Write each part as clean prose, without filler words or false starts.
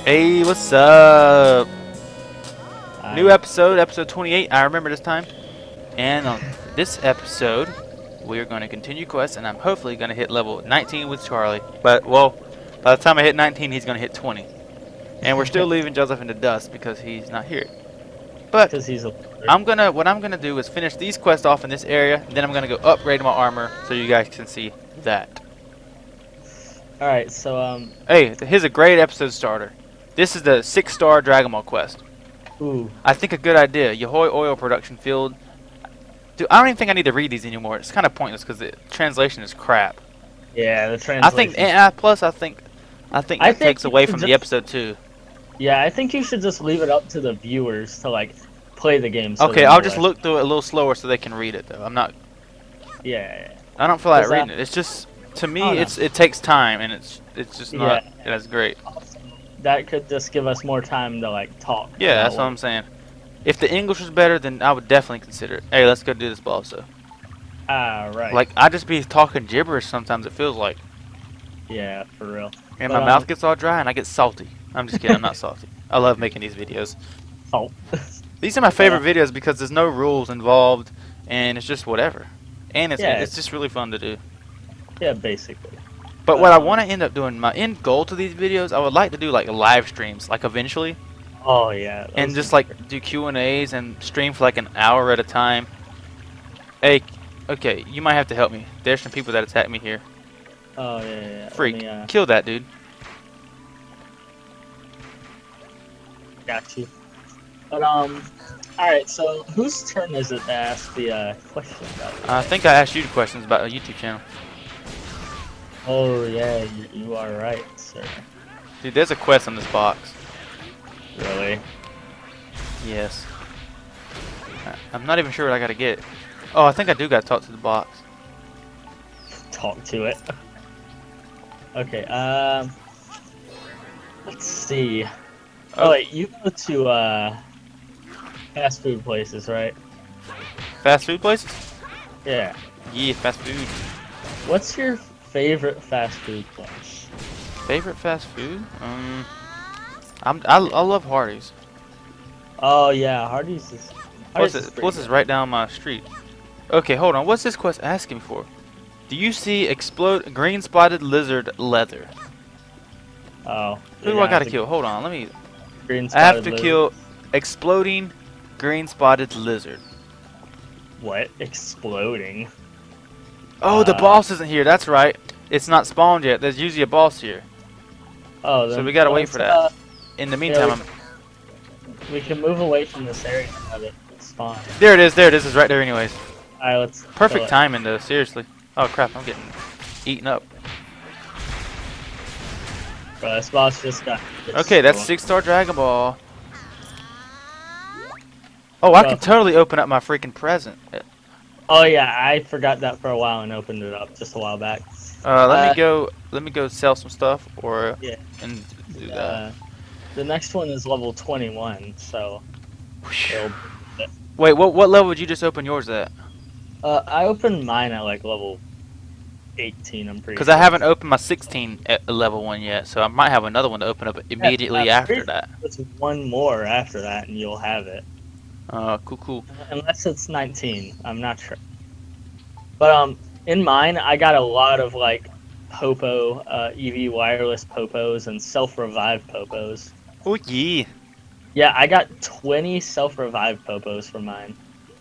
Hey, what's up? New I episode, episode 28. I remember this time. And on this episode, we are going to continue quests, and I'm hopefully going to hit level 19 with Charlie. But, well, by the time I hit 19, he's going to hit 20. And we're still leaving Joseph in the dust because he's not here. But because he's a what I'm gonna do is finish these quests off in this area, and then I'm gonna go upgrade my armor so you guys can see that. All right. So Hey, here's a great episode starter. This is the 6-star Dragon Ball quest. ooh, I think a good idea. Yahoi oil production field. Dude, I don't even think I need to read these anymore. It's kind of pointless because the translation is crap. yeah, the I think, translation. plus I think that takes you away should from the just- episode too. Yeah, I think you should just leave it up to the viewers to like play the game. So Okay, they I'll know just it. look through it a little slower so they can read it though. I'm not. Yeah. I don't feel like Is that- reading it. It's just to me, Oh, no. it takes time and it's just not as great. That could just give us more time to like talk. Yeah, that's about what I'm saying. If the English was better, then I would definitely consider it. Hey, let's go do this boss though. Right. Like I just be talking gibberish sometimes. It feels like, Yeah, for real. and But, my mouth gets all dry and I get salty. I'm just kidding. I'm not salty. I love making these videos. Oh. These are my favorite videos because there's no rules involved and it's just whatever. And Yeah. it's just really fun to do. Yeah, basically. But what I want to end up doing, my end goal to these videos, I would like to do like live streams, like eventually, Oh yeah. and those- just like do Q&As and stream for like an hour at a time. Hey, okay, you might have to help me. There's some people that attack me here. Oh yeah. Freak, Let me, kill that dude. got you. But all right. So whose turn is it to ask the question about it? I think I asked you questions about a YouTube channel. Oh yeah, you are right, sir. Dude, there's a quest on this box. Really? Yes. I'm not even sure what I gotta get. Oh, I think I do gotta talk to the box. Talk to it. Okay. Let's see. Oh wait, you go to fast food places, right? Fast food places? Yeah. Yeah, fast food. What's your favorite fast food place? Favorite fast food? I love Hardee's. Oh yeah, Hardee's is. Plus, Hardee's is plus it's pretty right down my street. Okay, hold on. What's this quest asking for? Do you see explode green spotted lizard leather? good. Oh. Who do I gotta kill? Hold on. Let me. Green I have spotted to lizard. kill exploding green spotted lizard. What? Exploding. Oh, the Uh, boss isn't here. That's right. It's not spawned yet. There's usually a boss here. Oh, So then we gotta wait for that. let's, In the meantime, we can move away from this area and have it spawn. there it is. There it is. It's right there. Anyways, Alright, let's kill perfect it. timing though. Seriously. Oh crap! I'm getting eaten up. Bro, this boss just got Okay, that's destroyed. 6-star Dragon Ball. Oh, I Bro. can totally open up my freaking present. Oh yeah, I forgot that for a while and opened it up just a while back. Let me go sell some stuff or Yeah. and do that. The next one is level 21, so it'll- Wait, what level would you just open yours at? I opened mine at like level 18. I'm pretty. Because sure. I haven't opened my 16 at level 1 yet, so I might have another one to open up immediately after that. It's one more after that, and you'll have it. Cool. Unless it's 19, I'm not sure. But in mine, I got a lot of like Popo, EV wireless Popos, and self-revive Popos. Oh yeah. Yeah, I got 20 self-revive Popos for mine.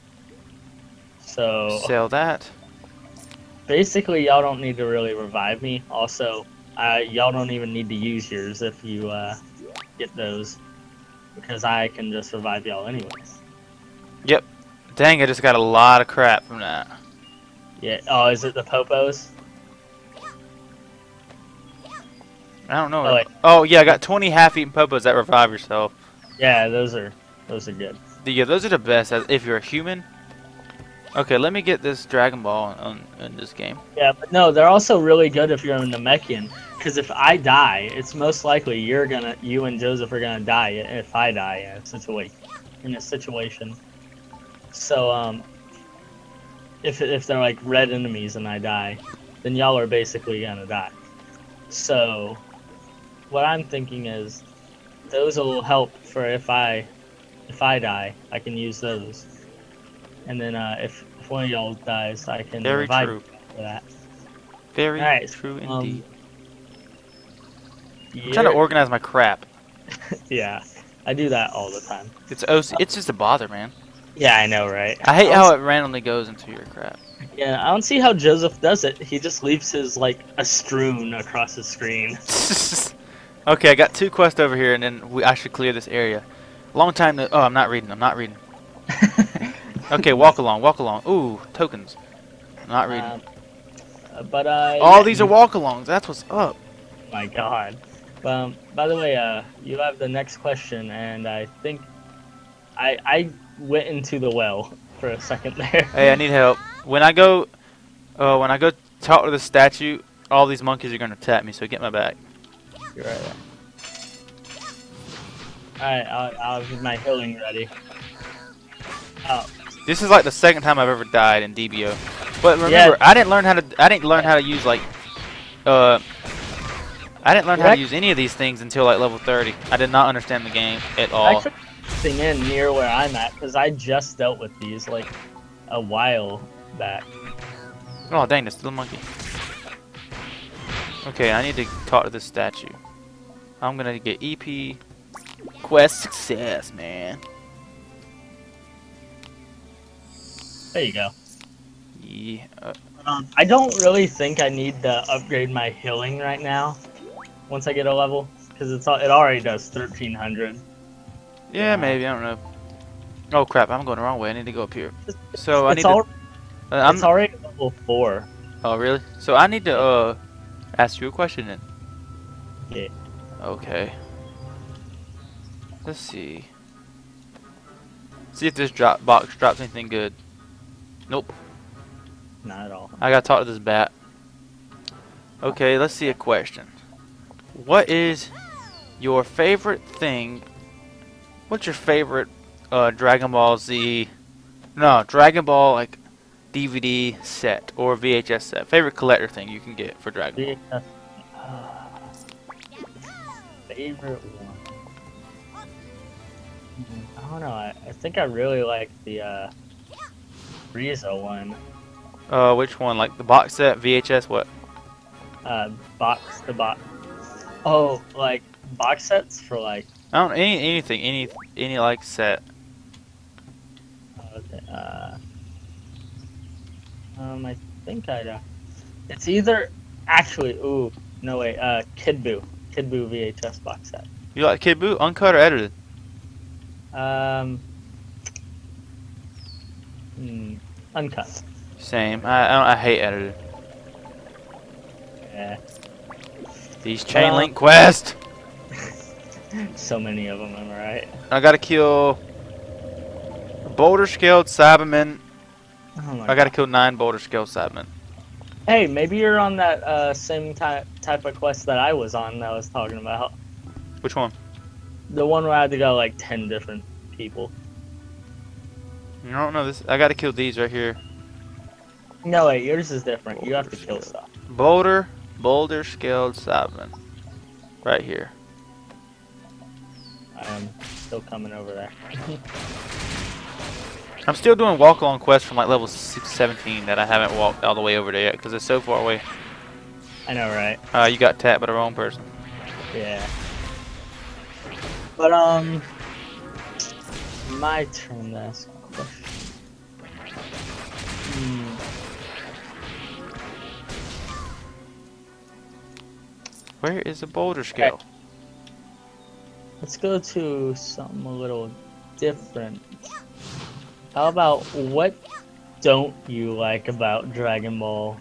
So Sell that. basically, y'all don't need to really revive me. Also, y'all don't even need to use yours if you get those, because I can just revive y'all anyways. Yep. Dang, I just got a lot of crap from that. Yeah. Oh, is it the Popos? I don't know. Oh, wait. Oh yeah, I got 20 half-eaten popos that revive yourself. Yeah, those are good. Yeah, those are the best if you're a human. Okay, let me get this Dragon Ball in this game. Yeah, but no, they're also really good if you're in the Namekian. Because if I die, it's most likely you and Joseph are gonna die if I die in a situation. So if they're like red enemies and I die, then y'all are basically gonna die. So what I'm thinking is those will help for if I die, I can use those. And then if one of y'all dies, I can Very revive true. you for that. Very Alright, true indeed. I'm trying to you're- organize my crap. Yeah, I do that all the time. It's OC. It's just a bother, man. Yeah, I know, right? I hate how it randomly goes into your crap. Yeah, I don't see how Joseph does it. He just leaves his like a strewn across his screen. Okay, I got 2 quests over here, and then I should clear this area. Long time to. Oh, I'm not reading. I'm not reading. Okay, walk along. Walk along. Ooh, tokens. I'm not reading. But All these are walk-alongs. That's what's up. My God. By the way, you have the next question, and I think I went into the well for a second there. Hey, I need help. When I go talk to the statue, all these monkeys are gonna attack me. So get my back. You're right there. Alright, I'll have my healing ready. Oh, This is like the 2nd time I've ever died in DBO. But remember, I didn't learn how to use like I didn't learn how to use any of these things until like level 30. I did not understand the game at all. actually thing in near where I'm at because I just dealt with these like a while back. Oh dang, this little monkey. Okay, I need to talk to this statue. I'm gonna get EP quest success, man. There you go. Yeah. I don't really think I need to upgrade my healing right now. Once I get a level, because it already does 1300. Yeah, maybe, I don't know. Oh crap, I'm going the wrong way. I need to go up here. So it's it's already level 4. Oh really? So I need to ask you a question then. Yeah. Okay. Let's see. See if this box drops anything good. Nope. Not at all. I gotta talk to this bat. Okay, let's see a question. What is your favorite thing? What's your favorite Dragon Ball Z? No, Dragon Ball like DVD set or VHS set. Favorite collector thing you can get for Dragon Ball. Favorite one. I don't know. I think I really like the Frieza one. Which one? Like the box set, VHS, what? Box to box. Oh, like box sets for like. I don't anything, any like set. Okay, I think it's either actually. Ooh, no wait. Kid Buu VHS box set. You like Kid Buu, uncut or edited? Uncut. Same. I hate edited. Yeah. These chain link quests. So many of them, am I right? I gotta kill boulder scaled Cybermen. Oh my I gotta kill 9 boulder scaled Cybermen. Hey, maybe you're on that same type of quest that I was on that I was talking about. Which one? The one where I had to go like 10 different people. I don't know this. I gotta kill these right here. No, wait, yours is different. You have to kill stuff. Boulder scaled Cybermen. Right here. I am still coming over there. I'm still doing walk along quests from like level 17 that I haven't walked all the way over there yet because it's so far away. I know, right? You got tapped by the wrong person. Yeah. But my turn to ask a question. Where is the boulder scale? Let's go to something a little different. How about what don't you like about Dragon Ball?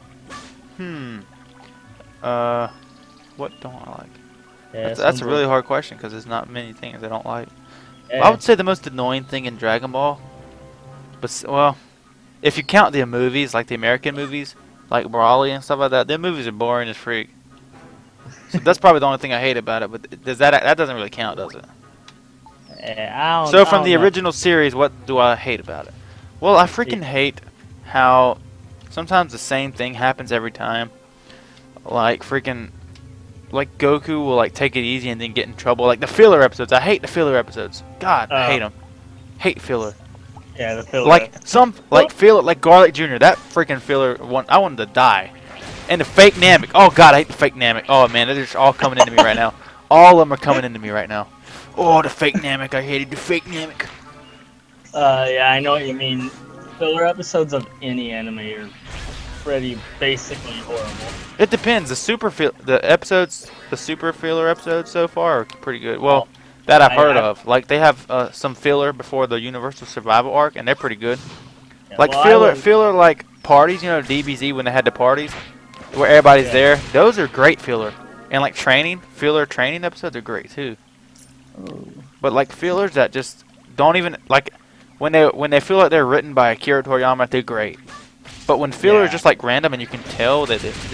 What don't I like? Yeah, That's a really hard question because there's not many things I don't like. Yeah. I would say the most annoying thing in Dragon Ball, but well, if you count the movies, like the American movies, like Broly and stuff like that, their movies are boring as freak. So that's probably the only thing I hate about it. But does that doesn't really count, does it? Yeah, So from the original series, what do I hate about it? Well, I freaking hate how sometimes the same thing happens every time. Like freaking like Goku will like take it easy and then get in trouble. Like the filler episodes. I hate the filler episodes. God, I hate them. Hate filler. Yeah, the filler. Like filler like Garlic Jr. That freaking filler one. I wanted to die. And the fake Namek. Oh God, I hate the fake Namek. Oh man, they're just all coming into me right now. All of them are coming into me right now. Oh, the fake Namek. I hated the fake Namek. Yeah, I know what you mean. Filler episodes of any anime are pretty basically horrible. It depends. The super filler episodes so far are pretty good. Well, that I've heard of. Like they have some filler before the Universal Survival arc, and they're pretty good. Yeah, Like filler like parties. You know, DBZ when they had the parties where everybody's there. Those are great filler. And like filler training episodes are great too. Ooh. But like fillers that just don't even like when they feel like they're written by Akira Toriyama, they're great. But when filler is just like random and you can tell that it's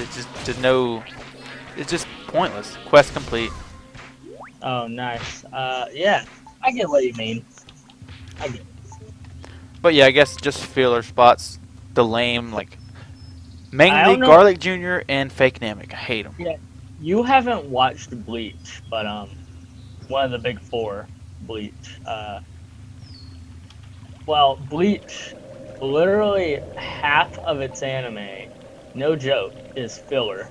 just pointless. Quest complete. Oh, nice. Yeah, I get what you mean. I get it. But yeah, I guess just filler spots, the lame like mainly know. Garlic Jr. and Fake Namek. I hate them. Yeah, you haven't watched Bleach, but one of the big four, Bleach. Well, Bleach, literally half of its anime, no joke, is filler.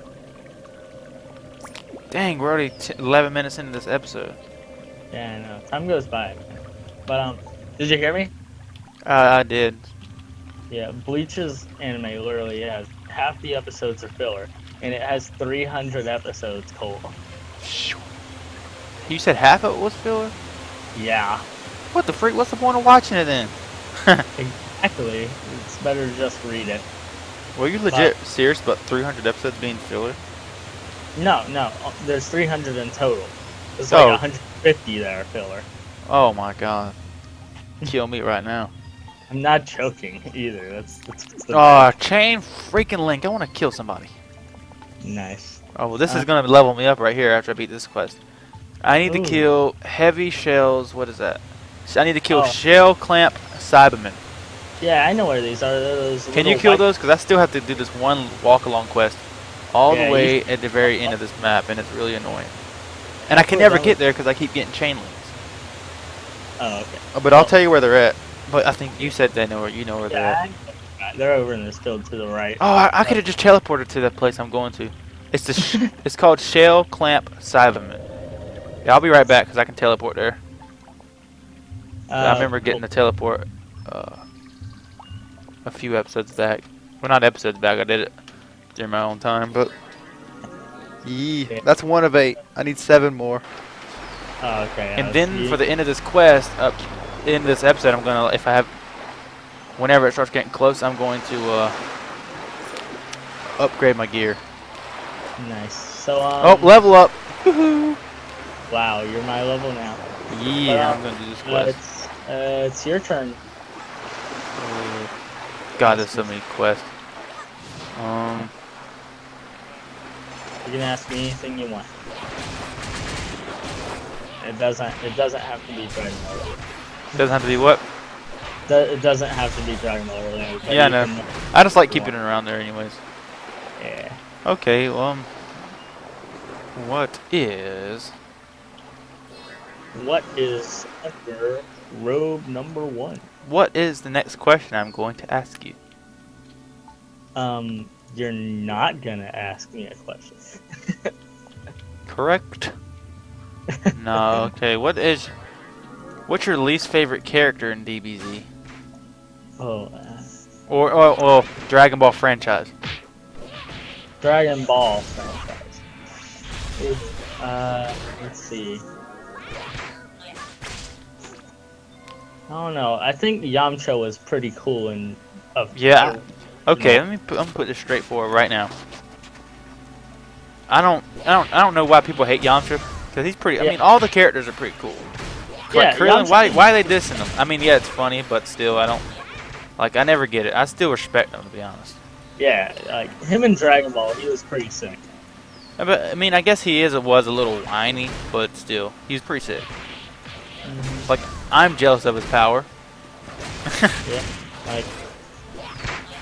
Dang, we're already 11 minutes into this episode. Yeah, I know. Time goes by. But did you hear me? I did. Yeah, Bleach's anime literally has half the episodes are filler, and it has 300 episodes total. You said half of it was filler? Yeah. What the freak? What's the point of watching it then? Exactly. It's better to just read it. Were you legit serious about 300 episodes being filler? No. There's 300 in total. There's like 150 that are filler. Oh my god. Kill me right now. I'm not joking either. That's chain freaking link. I want to kill somebody. nice. Oh, well, this is going to level me up right here after I beat this quest. I need to kill heavy shells. What is that? I need to kill Shell Clamp Cyberman. Yeah, I know where these are. Those Can you kill those? Because I still have to do this one walk-along quest all the way at the very end of this map, and it's really annoying. And I can never get there because I keep getting chain links. Oh, okay. But I'll tell you where they're at. But I think you said you know where they're at. They're over in this field to the right. Oh, I could have just teleported to the place I'm going to. It's it's called Shell Clamp Cyberman. Yeah, I'll be right back because I can teleport there. I remember getting the teleport a few episodes back. Well, not episodes back. I did it during my own time, but yeah, that's 1 of 8. I need 7 more. Oh, okay. And then for the end of this quest, in this episode, I'm gonna whenever it starts getting close, I'm going to upgrade my gear. Nice. So level up. Wow, you're my level now. Yeah, I'm gonna do this quest. It's your turn. God, there's so many quests. You can ask me anything you want. It doesn't have to be Dragon Ball. It doesn't have to be what? It doesn't have to be Dragon Ball related. Yeah, I know. I just like keeping it around there, anyways. Yeah. Okay. Well, what is under robe number 1? What is the next question I'm going to ask you? You're not gonna ask me a question. Correct. No. Okay. What's your least favorite character in DBZ? Or Dragon Ball franchise? Dragon Ball franchise. Let's see. I don't know. I think Yamcha was pretty cool and. Yeah. Okay. I'm gonna put this straight forward right now. I don't know why people hate Yamcha because he's pretty. I mean, all the characters are pretty cool. Like Krillin, why are they dissing him? I mean, yeah, it's funny, but still, I never get it. I still respect him, to be honest. Yeah, like him in Dragon Ball, he was pretty sick. But I mean, I guess was a little whiny, but still, he's pretty sick. Like, I'm jealous of his power. Yeah, like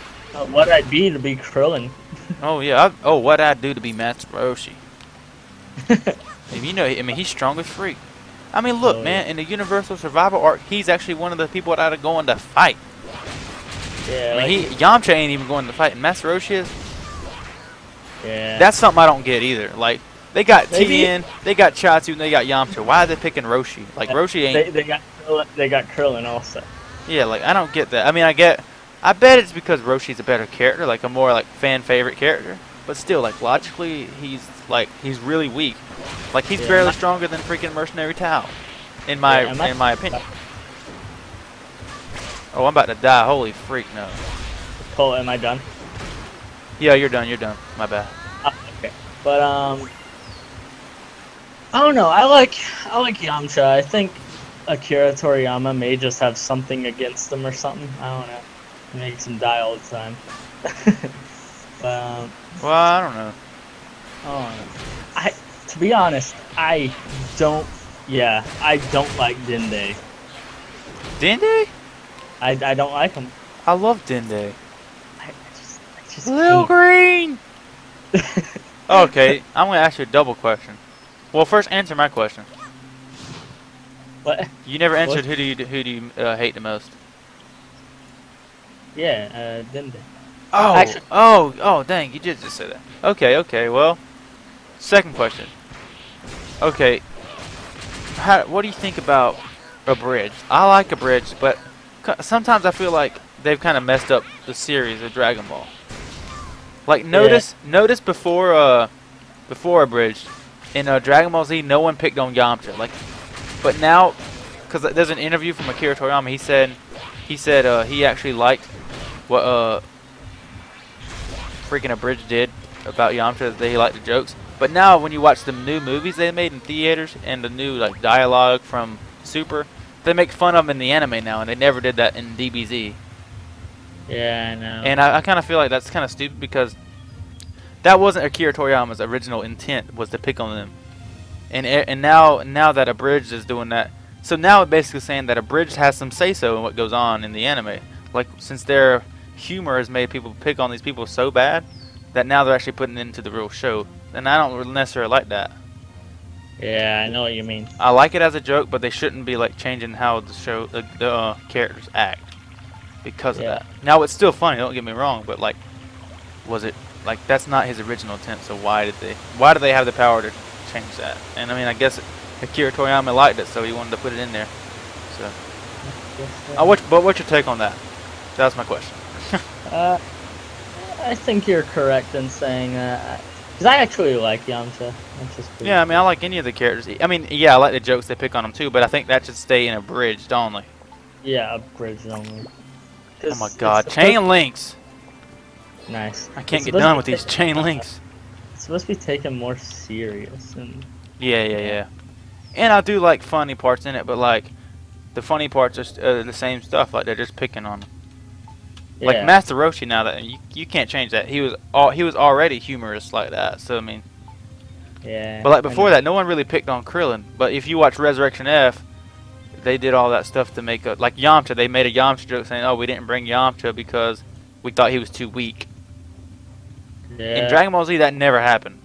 what I'd be to be Krillin. Oh yeah, what I'd do to be Master Roshi. If you know, I mean, he's strong as freak. I mean, look, Oh, man, in the Universal Survival arc, he's actually one of the people that are going to fight. Yeah, I mean, Yamcha ain't even going to fight, and Master Roshi is. yeah. That's something I don't get either. Like, they got Maybe- Tien, they got Chaozu, and they got Yamcha. Why are they picking Roshi? Like, Roshi ain't. They got Krillin also. Yeah, like, I don't get that. I mean, I bet it's because Roshi's a better character, like a more like fan favorite character. But still, like, logically, he's really weak. Like, he's Yeah, barely my- stronger than freaking Mercenary Tao, in Yeah, my opinion. Oh, I'm about to die. Holy freak, no. Cole, am I done? Yeah, you're done. You're done. My bad. Okay. But I don't know. I like Yamcha. I think Akira Toriyama may just have something against him or something. I don't know. He makes him die all the time. But Well, I don't know. I don't know. To be honest, I don't. Yeah, I don't like Dende. Dende? I don't like him. I love Dende. I just Lil can't. Green. Okay, I'm gonna ask you a double question. Well, first answer my question. What? You never answered What? who do you hate the most? Yeah, Dende. Oh, Actually- oh, dang! You did just say that. Okay. Well, second question. Okay, what do you think about Abridged? I like Abridged, but sometimes I feel like they've kind of messed up the series of Dragon Ball. Like notice before Abridged in Dragon Ball Z, no one picked on Yamcha. Like, but now, because there's an interview from Akira Toriyama, he said he actually liked what freaking Abridged did about Yamcha. That he liked the jokes. But now when you watch the new movies they made in theaters and the new like dialogue from Super, they make fun of him in the anime now, and they never did that in DBZ. Yeah, I know. And I kind of feel like that's kind of stupid because that wasn't Akira Toriyama's original intent, was to pick on them. And now that Abridged is doing that, so now it's basically saying that Abridged has some say-so in what goes on in the anime. Like, since their humor has made people pick on these people so bad that now they're actually putting it into the real show. And I don't necessarily like that. Yeah, I know what you mean. I like it as a joke, but they shouldn't be like changing how the show, the characters act because of Yeah. that. Now it's still funny, don't get me wrong, but like, was it like that's not his original intent? So why did they have the power to change that? And I mean, I guess Akira Toriyama liked it, so he wanted to put it in there. So, but what's your take on that? That's my question. I think you're correct in saying that. Because I actually like Yamcha. That's just pretty Yeah, I mean, I like any of the characters. I mean, yeah, I like the jokes they pick on him too, but I think that should stay in Abridged only. Yeah, Abridged only. Oh my God, chain links! Nice. I can't It's get supposed done to with be these chain links. It's supposed to be taken more serious. And Yeah. And I do like funny parts in it, but like the funny parts are the same stuff. Like they're just picking on him. yeah. Like Master Roshi. Now that you can't change that. He was already humorous like that. So I mean, Yeah. but like before that, no one really picked on Krillin. But if you watch Resurrection F, they did all that stuff to make a like Yamcha. They made a Yamcha joke saying, "Oh, we didn't bring Yamcha because we thought he was too weak." Yeah. In Dragon Ball Z, that never happened.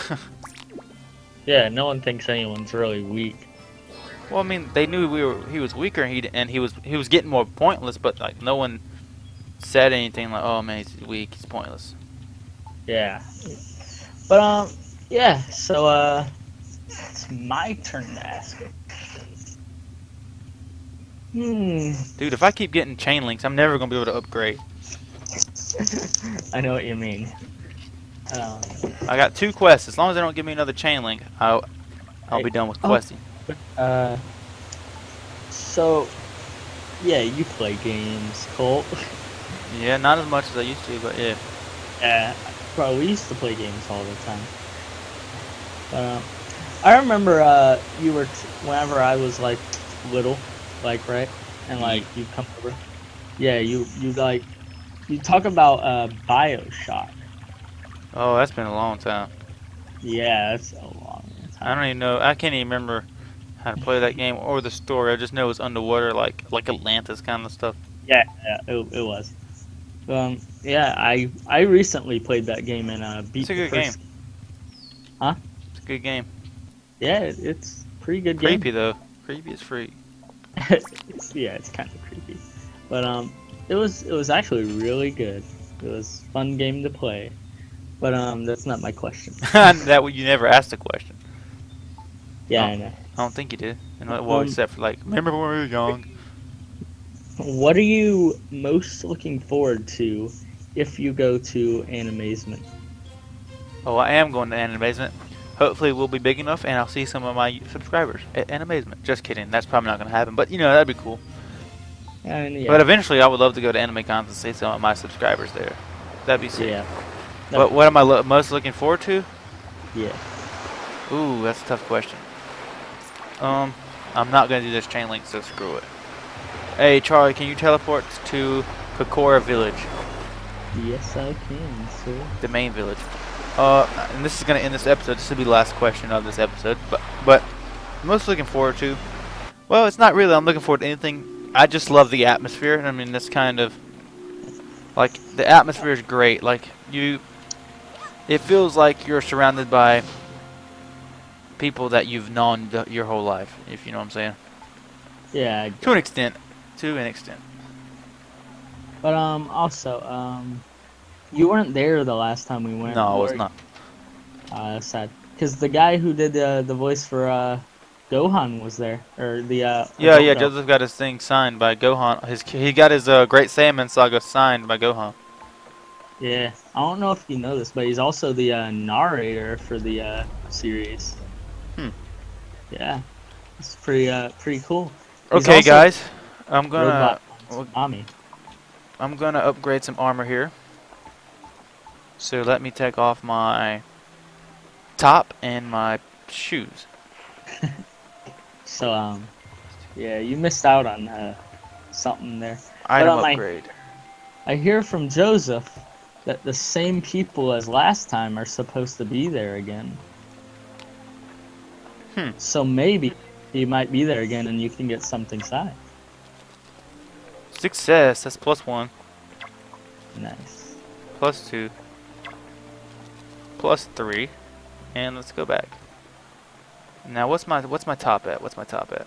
Yeah, no one thinks anyone's really weak. Well, I mean, they knew he was weaker, and he was getting more pointless, but like no one said anything like, "Oh man, he's weak, he's pointless." Yeah. But yeah. So it's my turn to ask. Dude, if I keep getting chain links, I'm never gonna be able to upgrade. I know what you mean. I got 2 quests. As long as they don't give me another chain link, I'll be done with questing. So, yeah, you play games, Colt. Yeah, not as much as I used to, but yeah. Yeah, bro, we used to play games all the time. I remember you were whenever I was like little, like right, and like you come over. Yeah, you talk about BioShock. Oh, that's been a long time. Yeah, that's a long time. I don't even know. I can't even remember how to play that game or the story. I just know it's underwater, like Atlantis kind of stuff. Yeah, it was. Yeah, I recently played that game and beat It's a the good game. first. Huh? It's a good game. Yeah, it's a pretty good game. Creepy though. Creepy is free. It's kind of creepy, but it was actually really good. It was a fun game to play, but that's not my question. You never asked a question. Yeah, Oh, I know. I don't think you did. And well, except for like, remember when we were young? What are you most looking forward to if you go to an amazement? Oh, I am going to Animazement. Hopefully, we'll be big enough, and I'll see some of my subscribers at Animazement. Just kidding. That's probably not going to happen, but you know that'd be cool. And yeah, But eventually, I would love to go to Anime Cons and see some of my subscribers there. That'd be sick. yeah, What am I most looking forward to? yeah. Ooh, that's a tough question. I'm not gonna do this chain link, so screw it. Hey, Charlie, can you teleport to Kokora Village, Yes, I can, sir. the main village? And this is gonna end this episode. This will be the last question of this episode. But most looking forward to. Well, it's not really. I'm looking forward to anything. I just love the atmosphere. I mean, that's kind of like the atmosphere is great. Like it feels like you're surrounded by people that you've known your whole life. If you know what I'm saying. Yeah, To an extent. To an extent. but also you weren't there the last time we went. No, I were was you? not. Sad, because the guy who did the voice for Gohan was there, or the Yeah, adult yeah. Gohan. Joseph got his thing signed by Gohan. He got his Great Saiyaman Saga signed by Gohan. Yeah, I don't know if you know this, but he's also the narrator for the series. Hmm. Yeah, it's pretty cool. He's Okay, also guys. I'm gonna Robot Ami. I'm gonna upgrade some armor here. So let me take off my top and my shoes. So yeah, you missed out on something there. Item I upgrade. hear from Joseph that the same people as last time are supposed to be there again. So maybe he might be there again, and you can get something signed. Success. That's +1, Nice. +2, +3, and let's go back. Now what's my top at? What's my top at?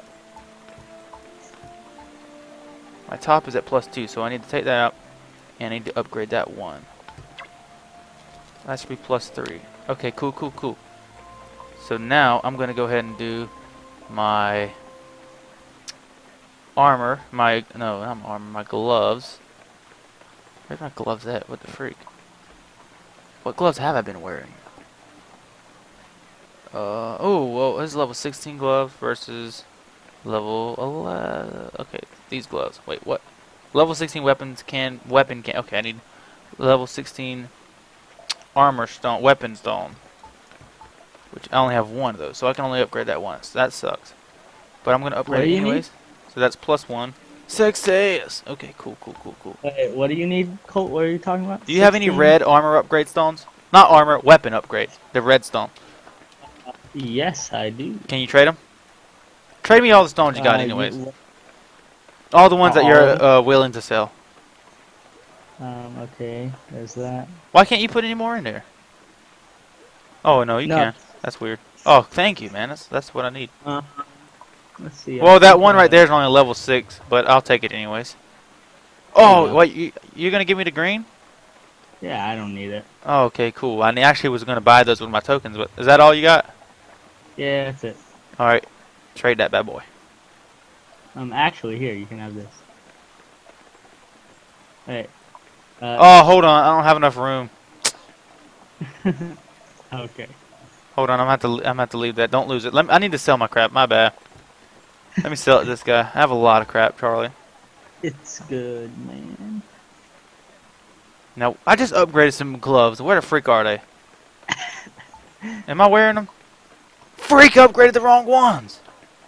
My top is at +2, so I need to take that out, and I need to upgrade that one. That should be +3. Okay, cool. So now I'm gonna go ahead and do my armor, my gloves. Where's my gloves at? What the freak? What gloves have I been wearing? Oh, well, this is level 16 gloves versus level 11. Okay, these gloves. Wait, what? Level 16 weapon can. Okay, I need level 16 armor stone, weapon stone. Which I only have one of those, so I can only upgrade that once. That sucks. But I'm gonna upgrade it anyways. So that's +1. Success! Okay, cool. Wait, what do you need, Colt? What are you talking about? Do you have any 16? red armor upgrade stones? Not armor, weapon upgrades. The red stone. Yes, I do. Can you trade them? Trade me all the stones you got anyways. All the ones that all you're willing to sell. Okay, there's that. Why can't you put any more in there? Oh, no, you No. can. That's weird. Oh, thank you, man. That's what I need. Let's see. Well, that one right there is only level 6, but I'll take it anyways. Oh, go. wait, you're going to give me the green? Yeah, I don't need it. Oh, okay, cool. I actually was going to buy those with my tokens, but is that all you got? Yeah, that's it. Alright, trade that bad boy. Actually, here, you can have this. Hey. Oh, hold on. I don't have enough room. Okay. Hold on, I'm gonna have to leave that. Don't lose it. I need to sell my crap. My bad. Let me sell it to this guy. I have a lot of crap, Charlie. It's good, man. Now, I just upgraded some gloves. Where the freak are they? Am I wearing them? Freak upgraded the wrong ones.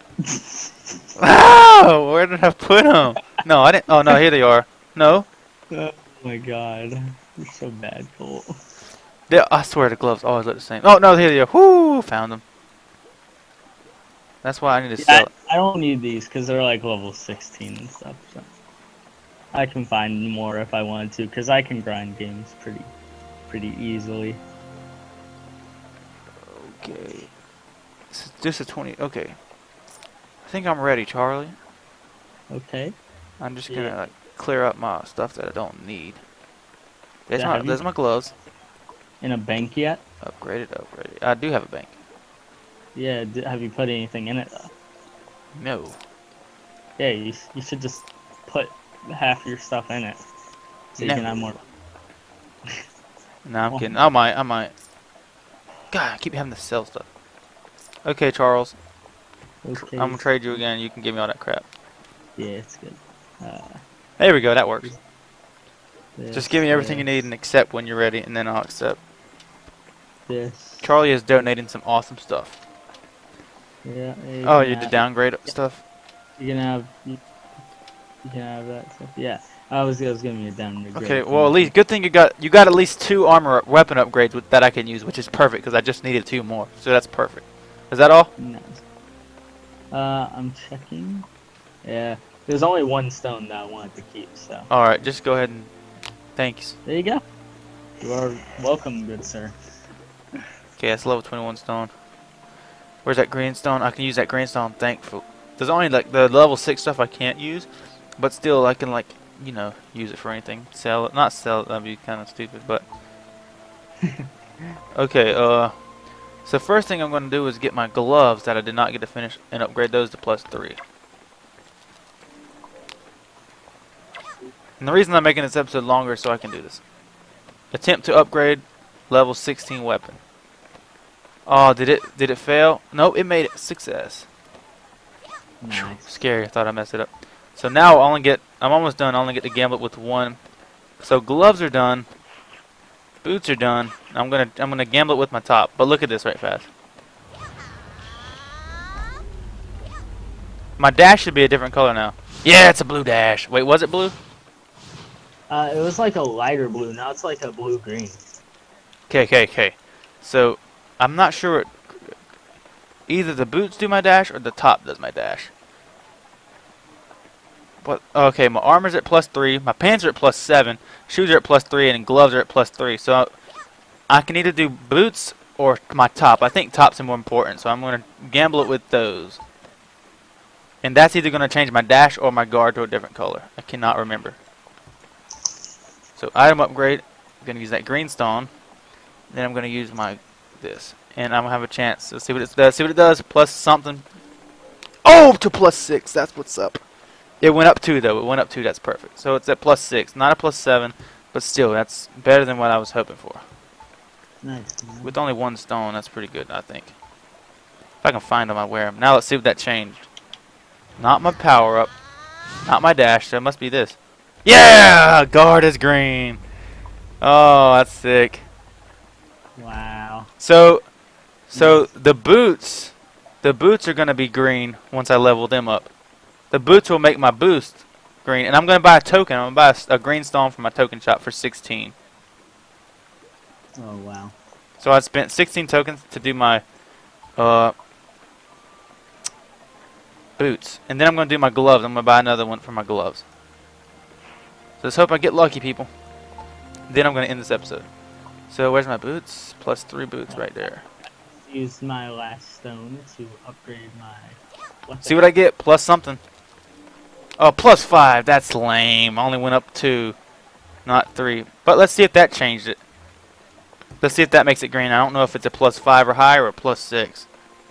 Oh, where did I put them? No, I didn't. Oh, no, here they are. No. Oh my god. You're so bad, Colt. I swear the gloves always look the same. Oh, no, here they are. Whoo, found them. That's why I need to sell it. I don't need these because they're like level 16 and stuff. So I can find more if I wanted to because I can grind games pretty easily. Okay. Just a 20. Okay. I think I'm ready, Charlie. Okay. I'm just gonna like clear up my stuff that I don't need. There's Yeah, there's my gloves. In a bank yet? Upgraded. I do have a bank. Yeah. Have you put anything in it though? No. Yeah. You should just put half your stuff in it, so you No. can have more. No, I'm kidding. I might. God, I keep having to sell stuff. Okay, Charles. Okay. I'm gonna trade you again. You can give me all that crap. Yeah, it's good. There we go. That works. This, Just give me everything you need and accept when you're ready, and then I'll accept. This. Charlie is donating some awesome stuff. Yeah. Oh, you did downgrade stuff? You can have. You can have that stuff. Yeah. I was giving you a downgrade. Okay. Well, at least good thing you got at least 2 armor weapon upgrades that I can use, which is perfect because I just needed 2 more. So that's perfect. Is that all? Nice. I'm checking. Yeah. There's only 1 stone that I wanted to keep, so. All right. Just go ahead and thanks. There you go. You are welcome, good sir. Okay, that's level 21 stone. Where's that green stone? I can use that green stone. Thankful. There's only like the level 6 stuff I can't use, but still I can like use it for anything. Sell it. Not sell it. That'd be kind of stupid, but. Okay. So first thing I'm going to do is get my gloves that I did not get to finish and upgrade those to +3. And the reason I'm making this episode longer is so I can do this. Attempt to upgrade level 16 weapon. Oh, did it fail? Nope, it made it success. Nice. Scary, I thought I messed it up. So now I'm almost done. I only get to gamble it with 1. So gloves are done. Boots are done. I'm gonna gamble it with my top. But look at this right fast. My dash should be a different color now. Yeah, it's a blue dash. Wait, was it blue? It was like a lighter blue. Now it's like a blue-green. Okay. So, I'm not sure. Either the boots do my dash or the top does my dash. But okay, my armor's at +3, my pants are at +7, shoes are at +3, and gloves are at +3. So, I can either do boots or my top. I think tops are more important, so I'm gonna gamble it with those. And that's either gonna change my dash or my guard to a different color. I cannot remember. So item upgrade, I'm going to use that green stone. Then I'm going to use this. And I'm going to have a chance to see what it does. See what it does. Plus something. Oh, to +6. That's what's up. It went up 2 though. It went up 2. That's perfect. So it's at +6. Not a +7. But still, that's better than what I was hoping for. Nice. With only 1 stone, that's pretty good, I think. If I can find them, I'll wear them. Now let's see what that changed. Not my power up. Not my dash. So it must be this. Yeah! Guard is green. Oh, that's sick. Wow. So the boots are going to be green once I level them up. The boots will make my boost green. And I'm going to buy a token. I'm going to buy a green stone from my token shop for 16. Oh, wow. So I spent 16 tokens to do my boots. And then I'm going to do my gloves. I'm going to buy another one for my gloves. So let's hope I get lucky, people. Then I'm going to end this episode. So where's my boots? +3 boots right there. Use my last stone to upgrade my weapon. See what I get? Plus something. Oh, +5. That's lame. I only went up 2, not 3. But let's see if that changed it. Let's see if that makes it green. I don't know if it's a +5 or higher or a +6.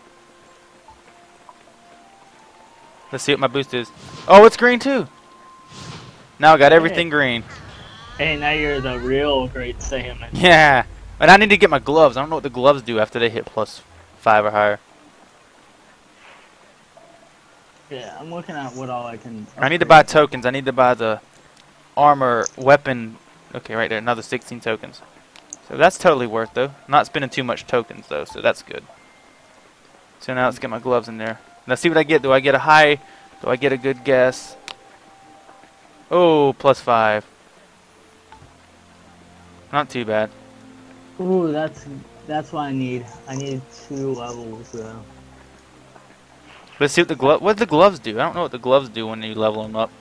Let's see what my boost is. Oh, it's green too. Now I got everything green. Hey, now you're the real great salmon. Yeah. And I need to get my gloves. I don't know what the gloves do after they hit +5 or higher. Yeah, I'm looking at what all I can... I need to buy tokens. I need to buy the armor, weapon. Okay, right there. Another 16 tokens. So that's totally worth, though. Not spending too much tokens, though, so that's good. So now let's get my gloves in there. Let's see what I get. Do I get a high? Do I get a good guess? Oh, +5. Not too bad. Ooh, that's what I need. I need 2 levels, though. Let's see what the gloves do. I don't know what the gloves do when you level them up.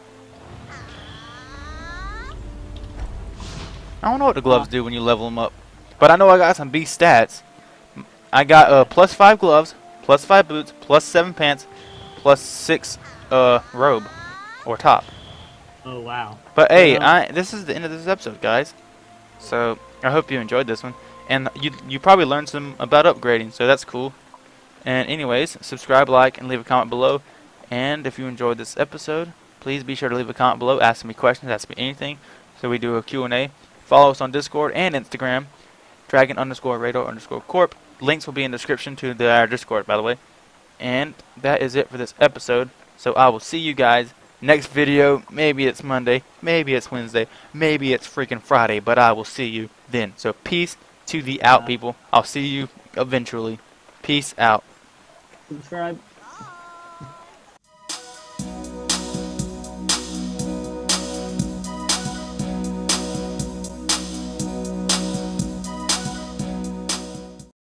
I don't know what the gloves do when you level them up. But I know I got some beast stats. I got +5 gloves, plus 5 boots, plus 7 pants, plus 6 robe or top. Oh wow. But hey, this is the end of this episode, guys. So I hope you enjoyed this one, and you probably learned some about upgrading, so that's cool. And anyways, subscribe, like, and leave a comment below. And if you enjoyed this episode, please be sure to leave a comment below. Ask me questions, ask me anything. So we do a Q&A. Follow us on Discord and Instagram, Dragon_Radar_Corp. Links will be in the description to our Discord, by the way. And that is it for this episode. So I will see you guys next video. Maybe it's Monday, maybe it's Wednesday, maybe it's freaking Friday, but I will see you then. So peace to the out, people. I'll see you eventually. Peace out. Subscribe.